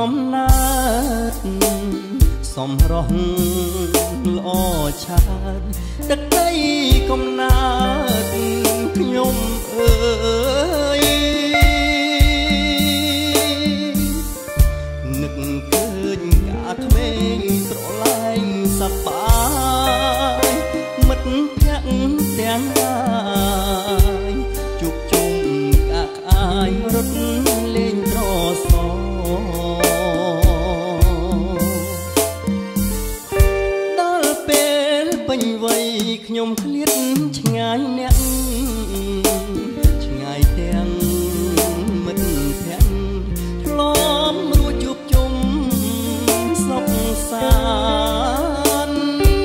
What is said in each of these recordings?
កំណើតសំរស់ល្អឆើតទឹកដីកំណើតខ្ញុំអើយនឹកឃើញកាក្មេងប្រឡែងសប្បាយមិត្តភក្តិទាំងឡាយជួបជុំកាក្អាយរត់លេងត្រសដល់ពេលពេញវ័យខ្ញុំឃ្លាតឆ្ងាយអ្នកឆ្ងាយទាំងមិត្តភក្តិធ្លាប់រួចជួបជុំសុខសាន្ត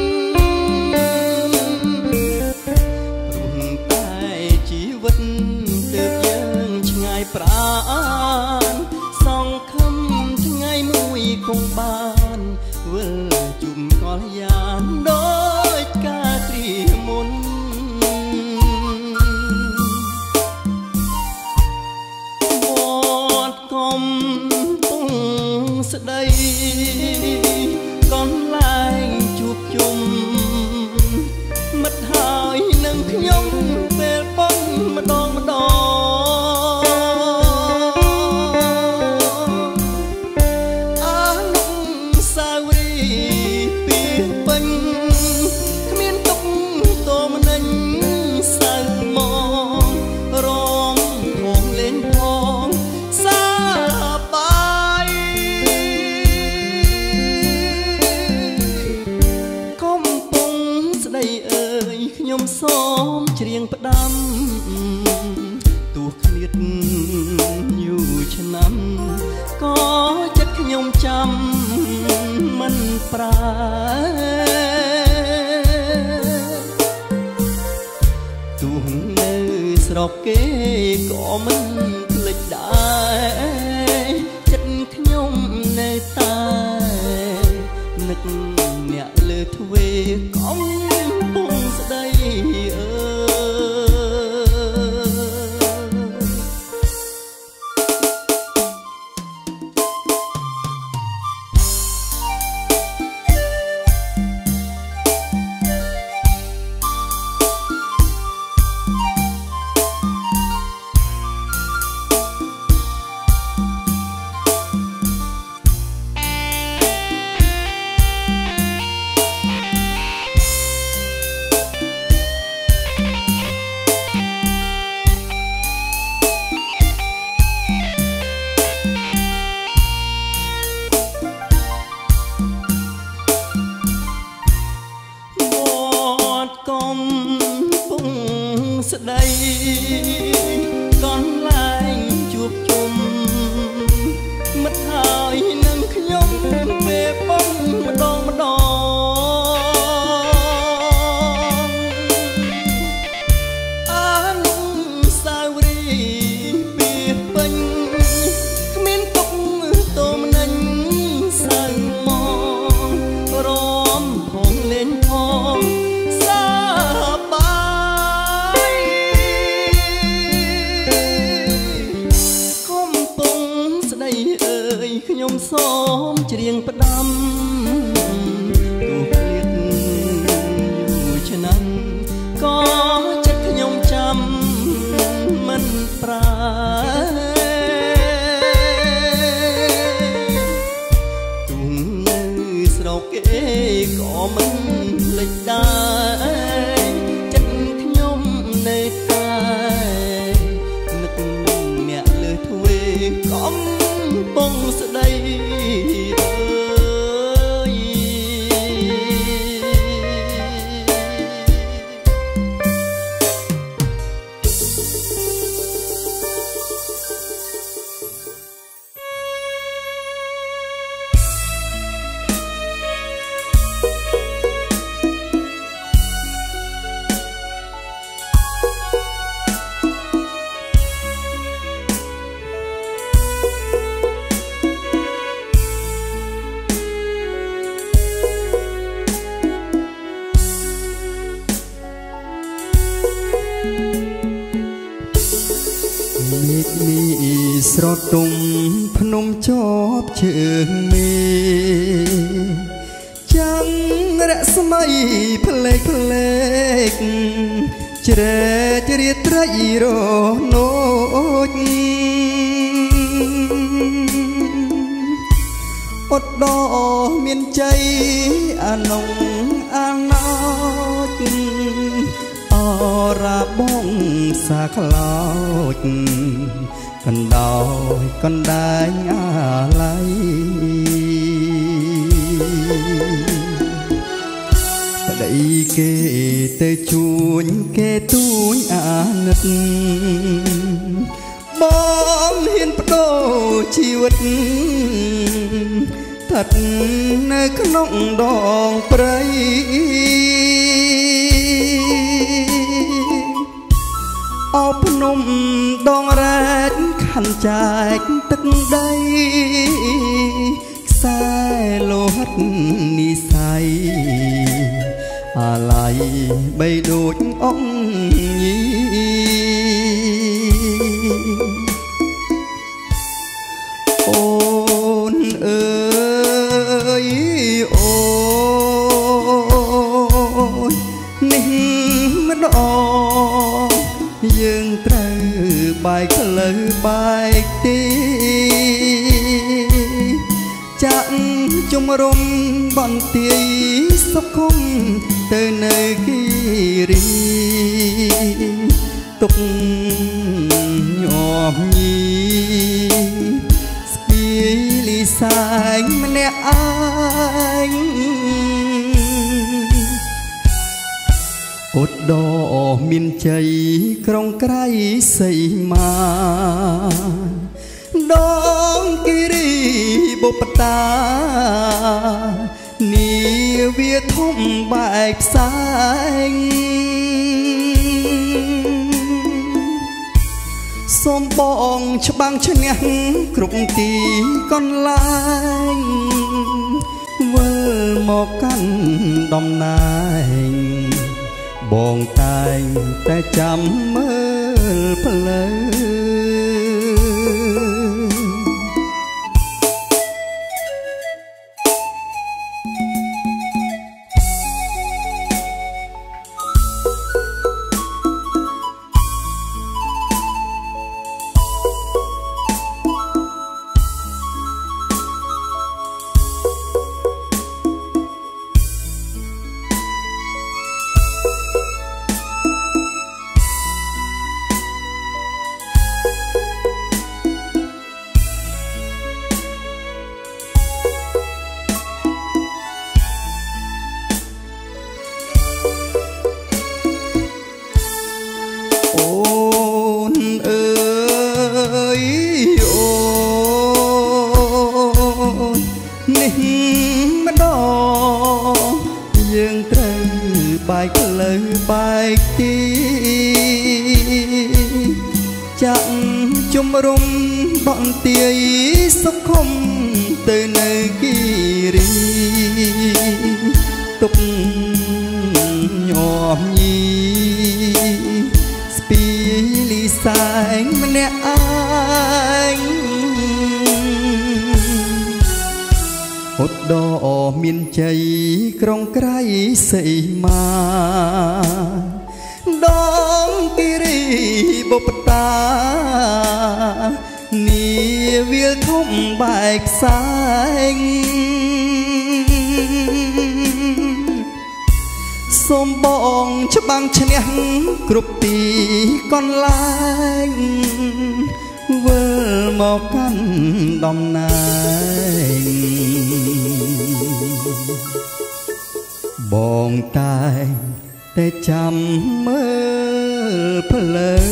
ព្រោះតែជីវិតទើបយើងឆ្ងាយប្រាណសង្ឃឹមថ្ងៃមួយគង់បានវិលជុំកលយានដោយការត្រៀមមុនវត្តកំពុងស្ដីកន្លែងជួបជុំមិត្តហើយនឹងខ្ញុំពេលប៉ុនម្ដងម្ដងអានុស្សាវរីយ៍ពីពេញគ្មានទុកតមនិញសៅមករំផងលេងផងសាបាយកំពុងស្ដីអើយខ្ញុំសូមច្រៀងផ្ដាំទោះឃ្លាតយូរឆ្នាំក៏ចិត្តខ្ញុំចាំមិនប្រាទោះនៅស្រុកគេក៏មិនភ្លេចដែរចិត្តខ្ញុំនៅតែនឹកអ្នកលើទ្វេកំពុងស្ដីអើកំពុងស្ដីកន្លែងជួបជុំមិត្តហើយនឹងខ្ញុំពេលប៉ុនម្ដងម្ដងអានុស្សាវរីយ៍ពីពេញគ្មានទុកតមនិញសៅមករំផងលេងផងខ្ញុំសូមច្រៀងផ្ដាំទោះឃ្លាតយូរឆ្នាំក៏ចិត្តខ្ញុំចាំមិនប្រាទោះនៅស្រុកគេក៏មិនភ្លេចដែរចិត្តខ្ញុំនៅតែនឹកអ្នកលើទ្វេកំពុងស្ដីអើយមេឃនេះស្រទុំភ្នំចបជើងមេចាំរស្មីផ្លេកផ្លេកជ្រែជ្រាត្រីរណូចអត់ដមានใจអានងអាណោចអរាបងសាខ្លោចកណ្ដោយកណ្ដាញអាឡ័យប្តីគេទៅជួញគេទួញអាណិតបងហ៊ានបដូរជីវិតស្ថិតនៅក្នុងដងព្រៃអោភ្នំដងរ៉ែកខាន់ចែកទឹកដីខ្សែលោហិតនិស័យអាឡ័យបីដូចអង្គញីអូនអើយអូននេះម្ដងយើងត្រូវបែកផ្លូវបែកទីចាក់ជំរុំបន្ទាយសុខុមទៅនៅគិរីទុកញោមញីស្ពាយលីសាញម្នាក់ឯងឧត្តរមានជ័យក្រុងក្រៃសីមាដងគិរីបុព្វតានាវាធំបែកផ្សែងសូមបងច្បាំងឈ្នះគ្រប់ទីកន្លែងវិលមកកាន់តំណែងបងតែងតែចាំមើលផ្លូវនេះម្ដងយើងត្រូវបែកផ្លូវបែកទីចាក់ជំរុំបន្ទាយសុខុមទៅនៅគិរីទុកញោមញីស្ពាយលីសែងម្នាក់ឯងឧត្តរមានជ័យក្រុងក្រៃសីមាដងគិរីបុព្វតានាវាលធំបែកផ្សែងសូមបងច្បាំងឈ្នះគ្រប់ទីកន្លែងវិលមកកាន់តំណែងបងតែងតែចាំមើលផ្លូ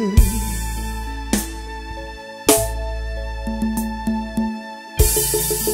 វ